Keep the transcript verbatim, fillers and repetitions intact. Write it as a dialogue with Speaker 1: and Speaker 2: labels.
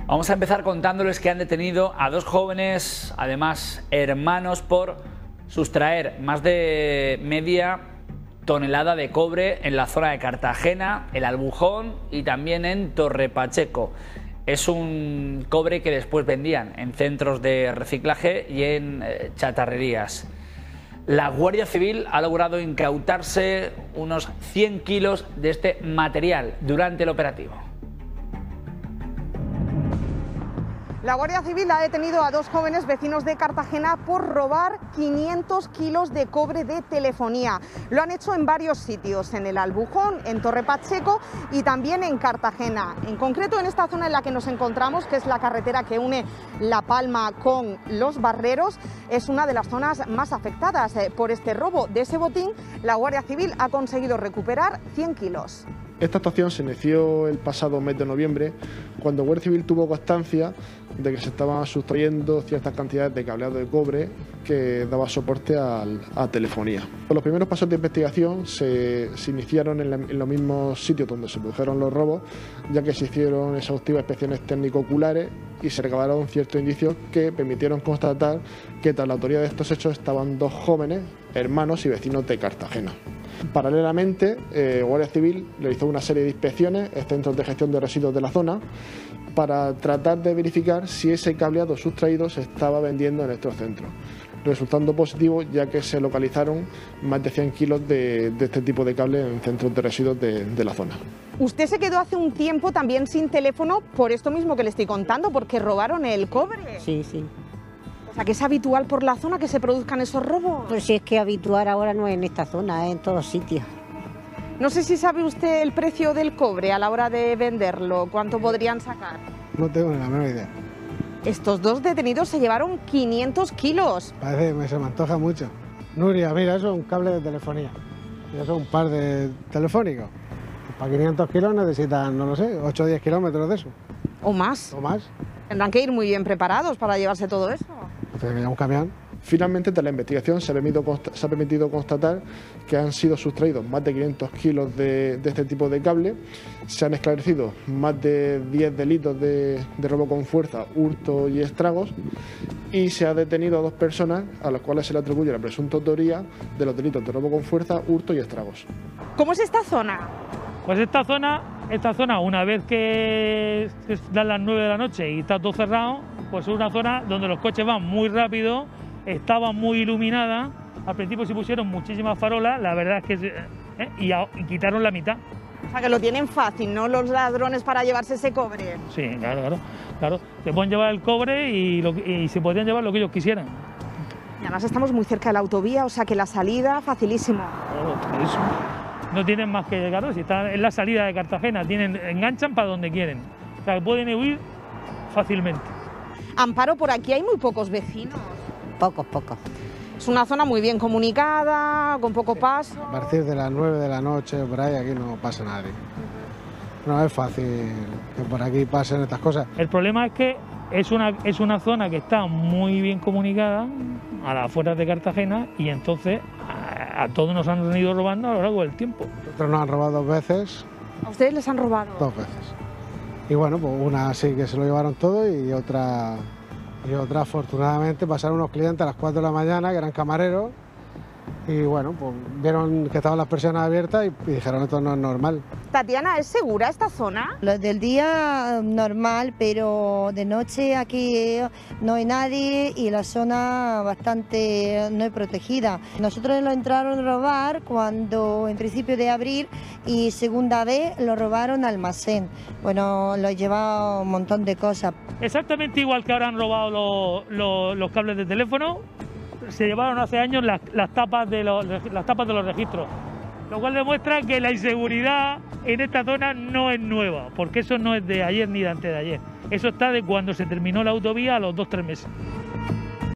Speaker 1: Vamos a empezar contándoles que han detenido a dos jóvenes, además hermanos, por sustraer más de media tonelada de cobre en la zona de Cartagena, El Albujón y también en Torre Pacheco. Es un cobre que después vendían en centros de reciclaje y en eh, chatarrerías. La Guardia Civil ha logrado incautarse unos cien kilos de este material durante el operativo.
Speaker 2: La Guardia Civil ha detenido a dos jóvenes vecinos de Cartagena por robar quinientos kilos de cobre de telefonía. Lo han hecho en varios sitios, en El Albujón, en Torre Pacheco y también en Cartagena. En concreto en esta zona en la que nos encontramos, que es la carretera que une La Palma con Los Barreros, es una de las zonas más afectadas por este robo. De ese botín, la Guardia Civil ha conseguido recuperar cien kilos.
Speaker 3: Esta actuación se inició el pasado mes de noviembre, cuando Guardia Civil tuvo constancia de que se estaban sustrayendo ciertas cantidades de cableado de cobre que daba soporte al, a telefonía. Los primeros pasos de investigación se, se iniciaron en, la, en los mismos sitios donde se produjeron los robos, ya que se hicieron exhaustivas inspecciones técnico-oculares y se recabaron ciertos indicios que permitieron constatar que tras la autoría de estos hechos estaban dos jóvenes, hermanos y vecinos de Cartagena. Paralelamente, eh, Guardia Civil realizó una serie de inspecciones en centros de gestión de residuos de la zona para tratar de verificar si ese cableado sustraído se estaba vendiendo en estos centros, resultando positivo ya que se localizaron más de cien kilos de, de este tipo de cable en centros de residuos de, de la zona.
Speaker 2: Usted se quedó hace un tiempo también sin teléfono por esto mismo que le estoy contando, porque robaron el cobre.
Speaker 4: Sí, sí.
Speaker 2: O sea, que es habitual por la zona que se produzcan esos robos.
Speaker 4: Pues si es que habitual ahora no es en esta zona, es en todos sitios.
Speaker 2: No sé si sabe usted el precio del cobre a la hora de venderlo, ¿cuánto podrían sacar?
Speaker 5: No tengo ni la menor idea.
Speaker 2: Estos dos detenidos se llevaron quinientos kilos.
Speaker 5: Parece que se me antoja mucho. Nuria, mira, eso es un cable de telefonía. Y eso es un par de telefónicos. Para quinientos kilos necesitan, no lo sé, ocho o diez kilómetros de eso.
Speaker 2: ¿O más?
Speaker 5: ¿O más?
Speaker 2: Tendrán que ir muy bien preparados para llevarse todo eso.
Speaker 5: Tiene que llevar un camión.
Speaker 3: Finalmente, tras la investigación, se ha, permitido, se ha permitido constatar que han sido sustraídos más de quinientos kilos de, de este tipo de cable. Se han esclarecido más de diez delitos de, de robo con fuerza, hurto y estragos. Y se ha detenido a dos personas a las cuales se le atribuye la presunta autoría de los delitos de robo con fuerza, hurto y estragos.
Speaker 2: ¿Cómo es esta zona?
Speaker 6: Pues esta zona, esta zona una vez que dan las nueve de la noche y está todo cerrado, pues es una zona donde los coches van muy rápido, estaba muy iluminada. Al principio se pusieron muchísimas farolas, la verdad es que ¿eh? y, a, y quitaron la mitad.
Speaker 2: O sea que lo tienen fácil, ¿no? Los ladrones para llevarse ese cobre.
Speaker 6: Sí, claro, claro, claro. Se pueden llevar el cobre y, lo, y se podrían llevar lo que ellos quisieran.
Speaker 2: Y además estamos muy cerca de la autovía, o sea que la salida facilísimo.
Speaker 6: Oh, eso. No tienen más que llegar, si están en la salida de Cartagena, tienen, enganchan para donde quieren. O sea, pueden huir fácilmente.
Speaker 2: Amparo, por aquí hay muy pocos vecinos.
Speaker 4: Pocos, pocos.
Speaker 2: Es una zona muy bien comunicada, con poco paso.
Speaker 5: A partir de las nueve de la noche, por ahí, aquí no pasa nadie. No es fácil que por aquí pasen estas cosas.
Speaker 6: El problema es que es una, es una zona que está muy bien comunicada, a las afueras de Cartagena, y entonces a, a todos nos han ido robando a lo largo del tiempo.
Speaker 5: Nosotros nos han robado dos veces.
Speaker 2: ¿A ustedes les han robado?
Speaker 5: Dos veces. Y bueno, pues una sí que se lo llevaron todo y otra... Y otra, afortunadamente, pasaron unos clientes a las cuatro de la mañana, que eran camareros, y bueno, pues vieron que estaban las persianas abiertas y, y dijeron, esto no es normal.
Speaker 2: Tatiana, ¿es segura esta zona?
Speaker 7: Lo del día normal, pero de noche aquí no hay nadie y la zona bastante no es protegida. Nosotros lo entraron a robar cuando en principio de abrir y segunda vez lo robaron al almacén. Bueno, lo llevaba un montón de cosas.
Speaker 6: Exactamente igual que ahora han robado los, los, los cables de teléfono, se llevaron hace años las, las, tapas de los, las tapas de los registros, lo cual demuestra que la inseguridad en esta zona no es nueva, porque eso no es de ayer ni de antes de ayer, eso está de cuando se terminó la autovía a los dos o tres meses.